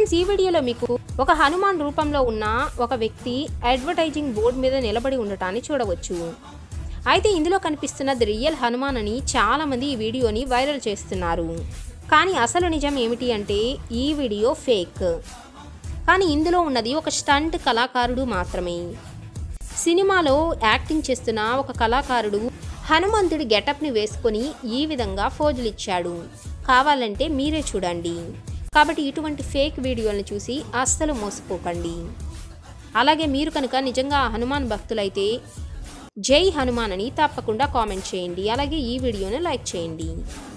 Friends, ఈ వీడియోలో మీకు ఒక హనుమాన్ రూపంలో ఉన్న ఒక వ్యక్తి అడ్వర్టైజింగ్ బోర్డు మీద నిలబడి ఉండటాన్ని చూడవచ్చు. అయితే ఇందులో కనిపిస్తున్నది రియల్ హనుమాన్ అని చాలామంది ఈ వీడియోని వైరల్ చేస్తున్నారు. కానీ అసలు నిజం ఏమిటి అంటే ఈ వీడియో ఫేక్. కానీ ఇందులో ఉన్నది ఒక స్టంట్ కళాకారుడు మాత్రమే. సినిమాలో యాక్టింగ్ చేస్తున్న ఒక కళాకారుడు హనుమంతుడి గెటప్ని వేసుకొని ఈ విధంగా ఫోజులు ఇచ్చాడు. కావాలంటే మీరే చూడండి. కాబట్టి ఇటువంటి ఫేక్ వీడియోలను చూసి అస్సలు మోసపోకండి. అలాగే మీరు కనుక నిజంగా హనుమాన్ భక్తులైతే జై హనుమాన్ అని తప్పకుండా కామెంట్ చేయండి. అలాగే ఈ వీడియోని లైక్ చేయండి.